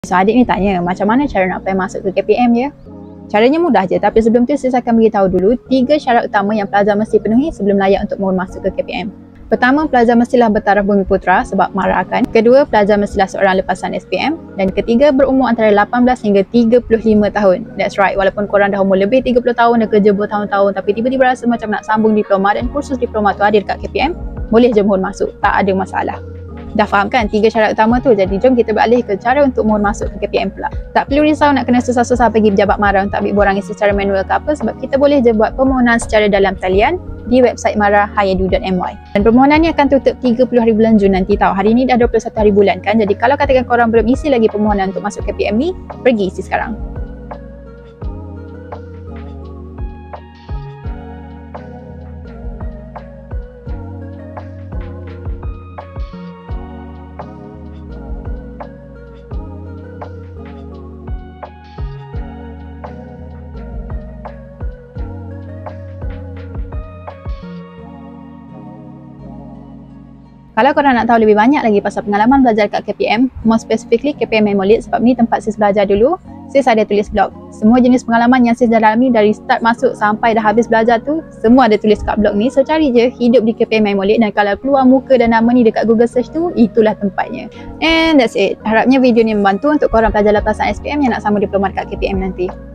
So adik ni tanya macam mana cara nak apply masuk ke KPM ya? Caranya mudah je, tapi sebelum tu saya akan beritahu dulu 3 syarat utama yang pelajar mesti penuhi sebelum layak untuk mohon masuk ke KPM. Pertama, pelajar mestilah bertaraf Bumiputera sebab MARA akan. Kedua, pelajar mestilah seorang lepasan SPM. Dan ketiga, berumur antara 18 hingga 35 tahun. That's right, walaupun korang dah umur lebih 30 tahun, dah kerja bertahun-tahun tapi tiba-tiba rasa macam nak sambung diploma dan kursus diploma tu hadir kat KPM, boleh je mohon masuk, tak ada masalah. Dah faham kan 3 syarat utama tu? Jadi jom kita beralih ke cara untuk mohon masuk ke KPM pula. Tak perlu risau nak kena susah-susah pergi pejabat MARA untuk ambil borangnya secara manual ke apa, sebab kita boleh je buat permohonan secara dalam talian di website mara.hyedu.my. Dan permohonan ni akan tutup 30 hari bulan Jun nanti tau. Hari ni dah 21 hari bulan kan. Jadi kalau katakan korang belum isi lagi permohonan untuk masuk KPM ni, pergi isi sekarang. Kalau korang nak tahu lebih banyak lagi pasal pengalaman belajar kat KPM, more specifically KPM Memolit, sebab ni tempat sis belajar dulu, sis ada tulis blog. Semua jenis pengalaman yang sis dah alami dari start masuk sampai dah habis belajar tu, semua ada tulis kat blog ni. So cari je hidup di KPM Memolit, dan kalau keluar muka dan nama ni dekat Google search tu, itulah tempatnya. And that's it. Harapnya video ni membantu untuk korang pelajar lepasan SPM yang nak sambung diploma dekat KPM nanti.